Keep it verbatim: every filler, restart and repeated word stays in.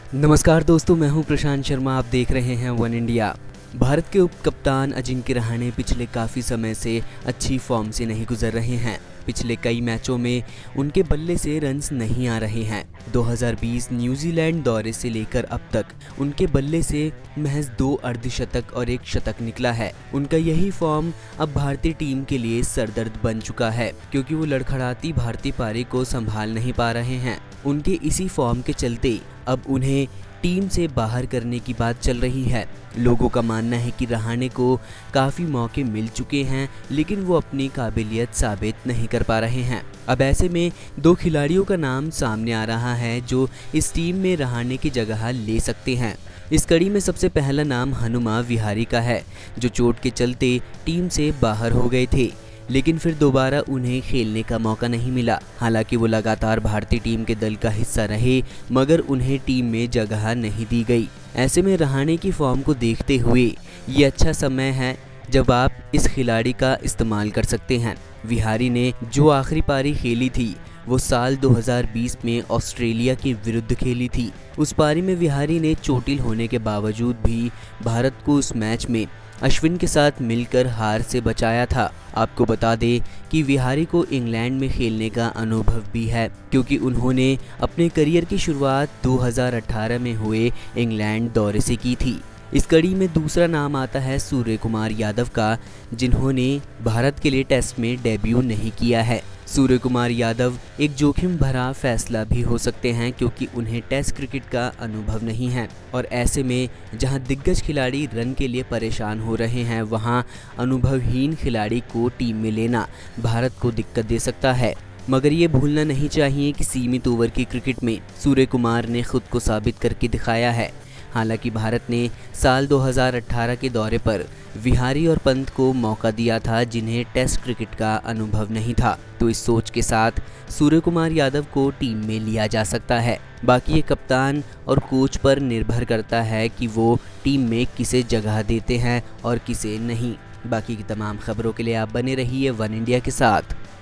नमस्कार दोस्तों, मैं हूं प्रशांत शर्मा। आप देख रहे हैं वन इंडिया। भारत के उप कप्तान अजिंक्य रहाणे पिछले काफ़ी समय से अच्छी फॉर्म से नहीं गुजर रहे हैं। पिछले कई मैचों में उनके बल्ले से रन्स नहीं आ रहे हैं। दो हज़ार बीस न्यूजीलैंड दौरे से लेकर अब तक उनके बल्ले से महज दो अर्धशतक और एक शतक निकला है। उनका यही फॉर्म अब भारतीय टीम के लिए सरदर्द बन चुका है, क्योंकि वो लड़खड़ाती भारतीय पारी को संभाल नहीं पा रहे हैं। उनके इसी फॉर्म के चलते अब उन्हें टीम से बाहर करने की बात चल रही है। लोगों का मानना है कि रहाणे को काफ़ी मौके मिल चुके हैं, लेकिन वो अपनी काबिलियत साबित नहीं कर पा रहे हैं। अब ऐसे में दो खिलाड़ियों का नाम सामने आ रहा है जो इस टीम में रहाणे की जगह ले सकते हैं। इस कड़ी में सबसे पहला नाम हनुमा विहारी का है, जो चोट के चलते टीम से बाहर हो गए थे, लेकिन फिर दोबारा उन्हें खेलने का मौका नहीं मिला। हालांकि वो लगातार भारतीय टीम के दल का हिस्सा रहे, मगर उन्हें टीम में जगह नहीं दी गई। ऐसे में रहाणे की फॉर्म को देखते हुए ये अच्छा समय है जब आप इस खिलाड़ी का इस्तेमाल कर सकते हैं। विहारी ने जो आखिरी पारी खेली थी वो साल दो हज़ार बीस में ऑस्ट्रेलिया के विरुद्ध खेली थी। उस पारी में विहारी ने चोटिल होने के बावजूद भी भारत को उस मैच में अश्विन के साथ मिलकर हार से बचाया था। आपको बता दें कि विहारी को इंग्लैंड में खेलने का अनुभव भी है, क्योंकि उन्होंने अपने करियर की शुरुआत दो हज़ार अठारह में हुए इंग्लैंड दौरे से की थी। इस कड़ी में दूसरा नाम आता है सूर्य कुमार यादव का, जिन्होंने भारत के लिए टेस्ट में डेब्यू नहीं किया है। सूर्य कुमार यादव एक जोखिम भरा फैसला भी हो सकते हैं, क्योंकि उन्हें टेस्ट क्रिकेट का अनुभव नहीं है, और ऐसे में जहां दिग्गज खिलाड़ी रन के लिए परेशान हो रहे हैं, वहां अनुभवहीन खिलाड़ी को टीम में लेना भारत को दिक्कत दे सकता है। मगर ये भूलना नहीं चाहिए कि सीमित ओवर की क्रिकेट में सूर्य कुमार ने खुद को साबित करके दिखाया है। हालांकि भारत ने साल दो हज़ार अठारह के दौरे पर विहारी और पंत को मौका दिया था, जिन्हें टेस्ट क्रिकेट का अनुभव नहीं था। तो इस सोच के साथ सूर्य कुमार यादव को टीम में लिया जा सकता है। बाकी ये कप्तान और कोच पर निर्भर करता है कि वो टीम में किसे जगह देते हैं और किसे नहीं। बाकी की तमाम खबरों के लिए आप बने रहिए वन इंडिया के साथ।